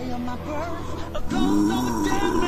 day of my birth, a ghost of a dead man.